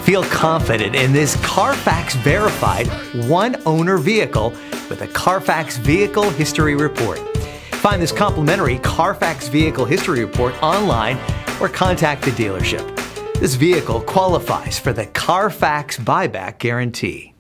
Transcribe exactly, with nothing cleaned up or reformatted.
Feel confident in this Carfax verified one-owner vehicle with a Carfax Vehicle History Report. Find this complimentary Carfax Vehicle History Report online or contact the dealership. This vehicle qualifies for the Carfax Buyback Guarantee.